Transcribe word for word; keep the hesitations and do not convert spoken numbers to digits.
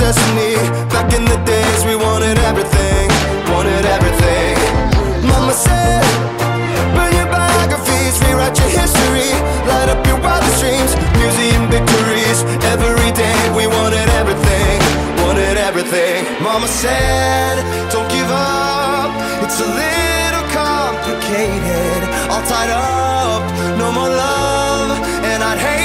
destiny. Back in the days we wanted everything, wanted everything. Mama said, burn your biographies, rewrite your history, light up your wildest dreams, museum victories. Every day we wanted everything, wanted everything. Mama said, don't give up, it's a little complicated, all tied up, no more love, and I'd hate